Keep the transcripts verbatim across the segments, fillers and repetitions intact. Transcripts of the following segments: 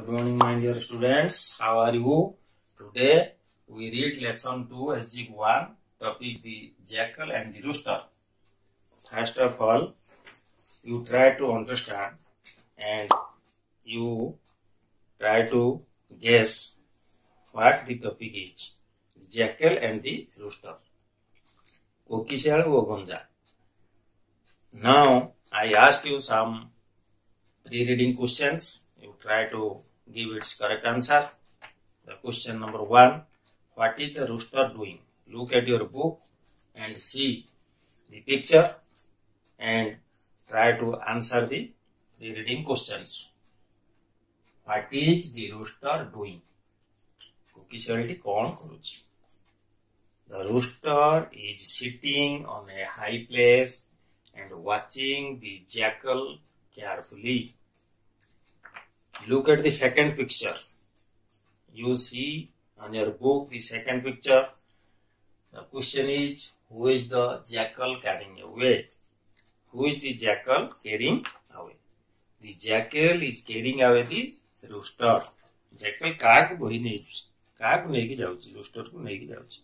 Good morning, my dear students. How are you? Today we read lesson two, S G one, topic the jackal and the rooster. First of all, you try to understand and you try to guess what the topic is. The jackal and the rooster. Kokishal or Gonja. Now I ask you some pre-reading questions. You try to give its correct answer. The question number one, what is the rooster doing? Look at your book and see the picture and try to answer the pre-reading questions. What is the rooster doing? The rooster is sitting on a high place and watching the jackal carefully. Look at the second picture. You see on your book the second picture. The question is, who is the jackal carrying away? Who is the jackal carrying away? The jackal is carrying away the rooster. Jackal kaak bohi nahi kaak neki jauchi rooster ko neki jauchi.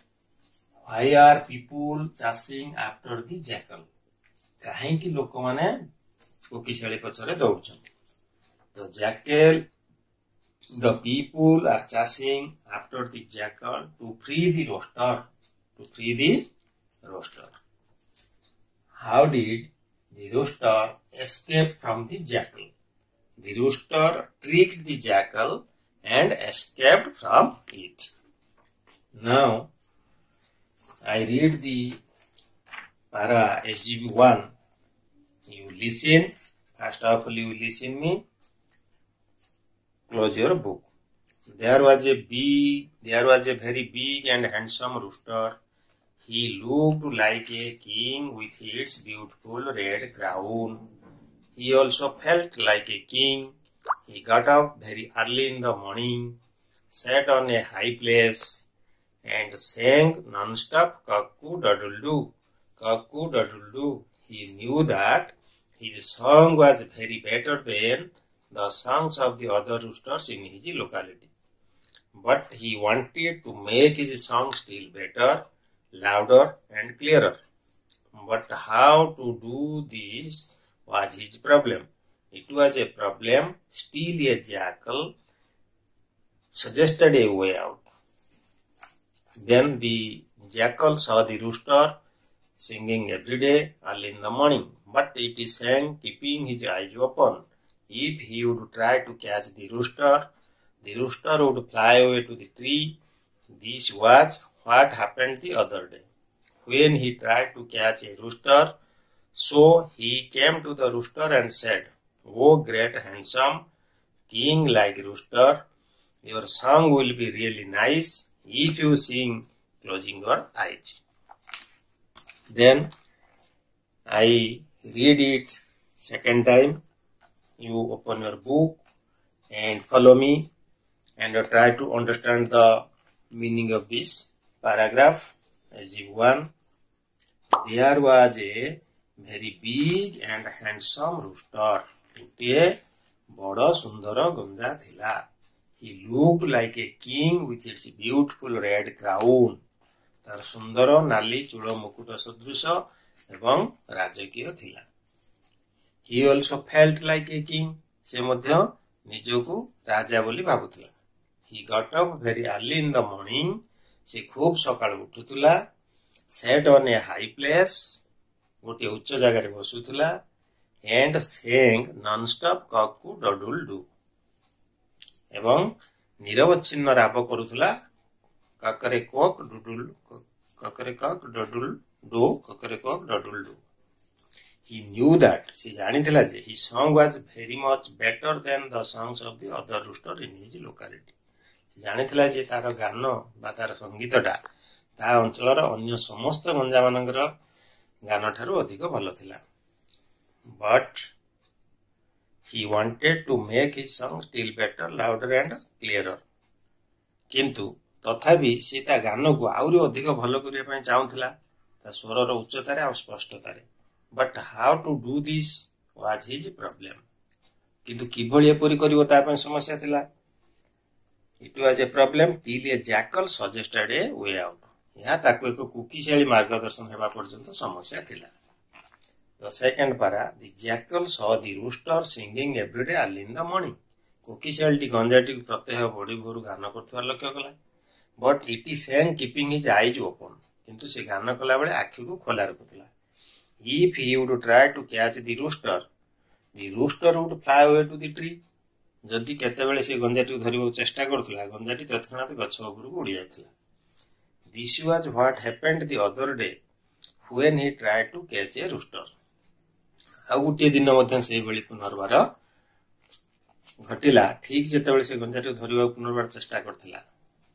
Why are people chasing after the jackal? Kahinki loko mane kokishali pachare daudchନ୍ତି. The jackal, the people are chasing after the jackal to free the rooster, to free the rooster. How did the rooster escape from the jackal? The rooster tricked the jackal and escaped from it. Now, I read the para S G one. You listen. First of all, you listen me. Close your book. There was a big, there was a very big and handsome rooster. He looked like a king with its beautiful red crown. He also felt like a king. He got up very early in the morning, sat on a high place, and sang non-stop cock-a-doodle-doo, cock-a-doodle-doo. He knew that his song was very better than the songs of the other roosters in his locality. But he wanted to make his song still better, louder and clearer. But how to do this was his problem. It was a problem. Still a jackal suggested a way out. Then the jackal saw the rooster singing every day early in the morning. But it sang keeping his eyes open. If he would try to catch the rooster, the rooster would fly away to the tree. This was what happened the other day. When he tried to catch a rooster, so he came to the rooster and said, "Oh, great handsome king-like rooster, your song will be really nice if you sing closing your eyes." Then I read it second time. You open your book and follow me and try to understand the meaning of this paragraph. S G one. There was a very big and handsome rooster. Gotiye bada sundara gonja thila. He looked like a king with its beautiful red crown. Tar sundara nali chulo mukuta sadrisha ebang rajakiya thila. He also felt like a king. Se madhya nijoku raja boli bhabutila. He got up very early in the morning. Se khub sakalu uthutila. Sat on a high place. Gote uchcha jagare basutila. And sang non-stop cock-a-doodle-doo. Ebang niravachinna rapa karutila. Kakare cock doodle, kakare cock doodle do, kakare cock doodle do. He knew that, se janithila je, his song was very much better than the songs of the other rooster in his locality. Se janithila je taro gano ba taro sangita ta ta anchalara anya samasta ganja manangara gano tharu adhika bhalo thila. But he wanted to make his song still better, louder and clearer. Kintu तथापि से ता गान को आउरी अधिक भलो करिया पय चाहुथला ता स्वरर उच्चतारे आ स्पष्टतारे. But how to do this was his problem. किंतु किभଳି एपरि करिवो ता पय समस्या थिला. It was a problem till a jackal suggested a way out. यह ताको एक कुकीशाली मार्गदर्शन हेबा पर्यंत समस्या थिला. The second para the jackal saw the rooster singing every day early in the morning. कुकीशाली गंजाटी प्रत्यह बड़ी भोर गान करथवार लक्ष्य कला. But it is sang keeping his eyes open. किंतु से गान कला बेले आखि को खोला रखुतला. If he would try to catch the rooster, the rooster would fly away to the tree. जदि केते बेले से गंजाटी धरिबो चेष्टा करथला, गंजाटी तत्क्षणात गछ ऊपर को उड़ी जायथला. This was what happened the other day when he tried to catch a rooster. आ गुटे दिन मध्य से बेली पुनर्बार घटिला. ठीक जेते बेले से गंजाटी धरिबो पुनर्बार चेष्टा करथला.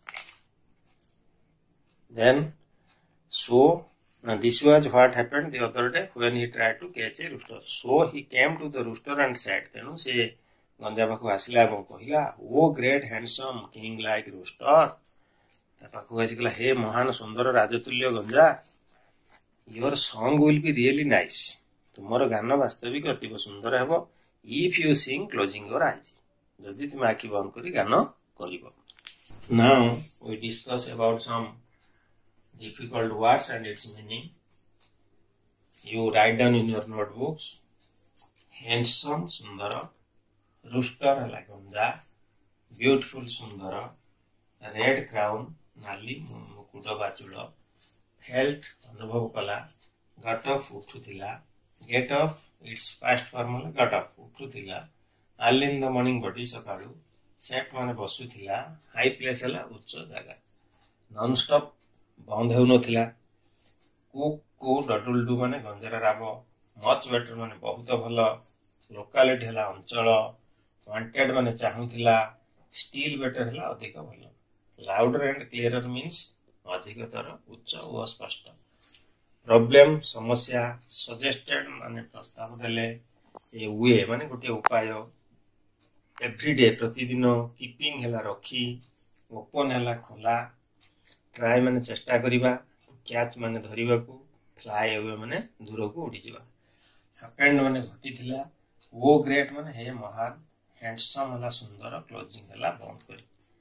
Then, so uh, this was what happened the other day when he tried to catch a rooster. So he came to the rooster and said, तेनु से गंजा पाखु आसिला एवं कहिला, O great handsome king like rooster. ता पाखु आसिला, हे महान सुंदर राजतुल्य गंजा, your song will be really nice. तुमर गान वास्तविक अति सुंदर हेबो if you sing closing your eyes. जदि तुम आखि बंद करी गान करिवो. Now we discuss about some difficult words and its meaning. You write down in your notebooks. Handsome sundara, rooster hela ganja, beautiful sundara, red crown nali mukuta bachulo, felt anubhav kala, got up uthutila, get up its past form got up uthutila, early in the morning body sakalu, set mane basuthila, high place hela uच्च jaga, non stop बंद हो नथिला. Cook को डडुलडु माने गंजरा राब, much better माने बहुत भल, locality हला अंचल, वांटेड माने चाहुथिला, स्टिल बेटर हला अधिक भल. लाउडर एंड क्लियरर मीन्स अधिकतर उच्च और स्पष्ट. प्रॉब्लम समस्या, सजेस्टेड माने प्रस्ताव देले, ए वे माने गोटे उपाय, एवरीडे प्रतिदिन, कीपिंग हला रखी, ओपन हला खोला, ट्राई माने चेष्टा करिबा, कैच माने धरिबा को, फ्लाई अवे माने दूर को उड़ी जिबा. हैपेंड माने घटिथिला, वो ग्रेट माने हे महान, हैंडसम हला सुंदर, क्लोजिंग हला बंद करी.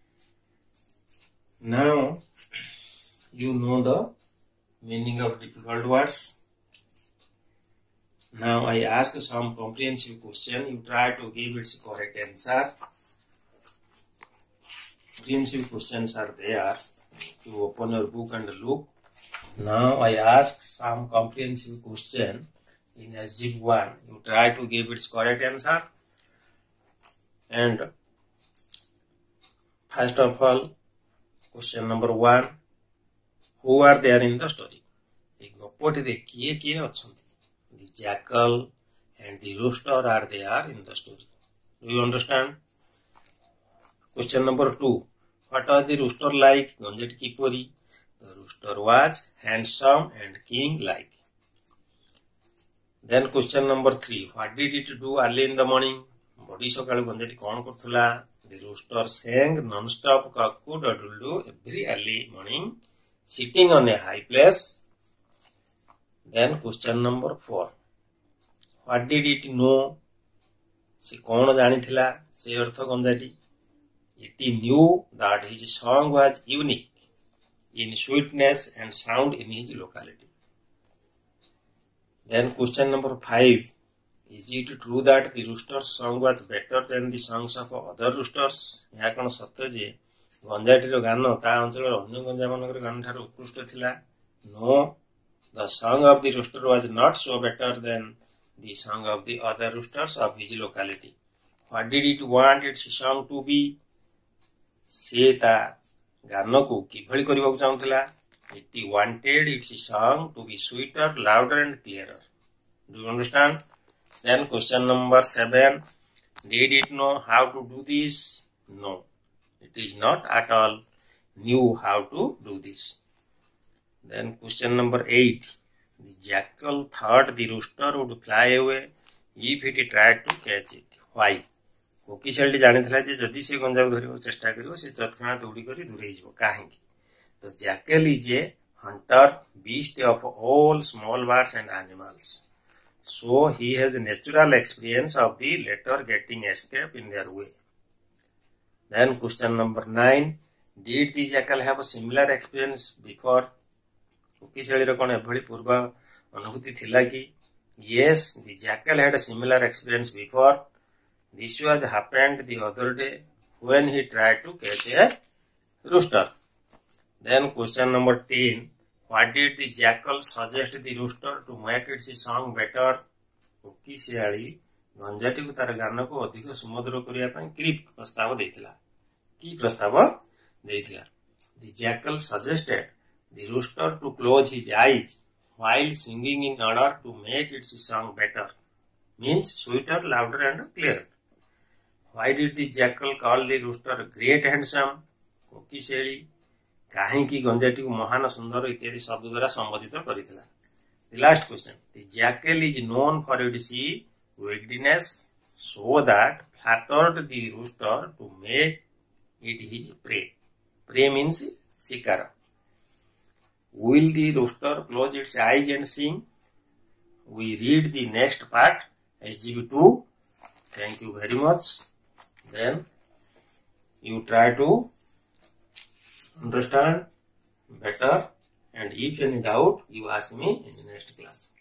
Now you know the meaning of difficult words. Now I ask some comprehensive question. You try to give its correct answer. Comprehensive questions are there. You open your book and look. Now I ask some comprehensive question in Exhibit one. You try to give its correct answer. And first of all, question number one. Who are there in the story? A gopoti re kiye kiye achhanti? The jackal and the rooster are there in the story. Do you understand? Question number two. What was the rooster like? Ganjati kipori? The rooster was handsome and king like. Then question number three. What did it do early in the morning? Body sakalu ganjati kon karthula? The rooster sang non-stop kakku dadullu every early morning, sitting on a high place. Then question number four. What did it know? Se kon janithila se artha ganjati? It knew that his song was unique in sweetness and sound in his locality. Then question number five. Is it true that the rooster's song was better than the songs of other roosters? यह कौन सत्य जे गंजाटीर गान ता अंचल अन्य गंजा मानकर गान ठार उत्कृष्ट थिला? No, the song of the rooster was not so better than the song of the other roosters of his locality. What did it want its song to be? से ता गान को किभଳି କରିବାକୁ ଚାହୁଁଥିଲା? It wanted its song to be sweeter, louder and clearer. Do you understand? Then question number seven. Did it know how to do this? No, it is not at all knew how to do this. Then question number eight. The jackal thought the rooster would fly away if it tried to catch it. Why? कोकिशाली जानिथिला जे जदि से गंजाକୁ धरिबो चेष्टा करिवो से तत्क्षणात उडी करी दूरे हिजबो. काहेकि? तो jackal is a hunter beast of all small birds and animals. So he has a natural experience of the latter getting escape in their way. Then question number nine. Did the jackal have a similar experience before? Ukishalira kon ebhali purva anubhuti thila ki? Yes, the jackal had a similar experience before. This was happened the other day when he tried to catch a rooster. Then question number ten. What did the jackal suggest the rooster to make its song better? Ukishalari गंजाटी को तार गान को अधिक सुमधुर करिया पई की प्रस्ताव देथिला की प्रस्ताव देथिला The jackal suggested the rooster to close his eyes while singing in order to make its song better, means sweeter, louder and clearer. Why did the jackal call the rooster great handsome? कोकिशेली काहेकि गंजाटी को महान सुंदर इत्यादि शब्द द्वारा संबोधित करिथिला. The last question. The jackal is known for its wickedness, so that flattered the rooster to make it his prey. Prey means shikara. Will the rooster close its eyes and sing? We read the next part, S G B two. Thank you very much. Then you try to understand better, and if any doubt, you ask me in the next class.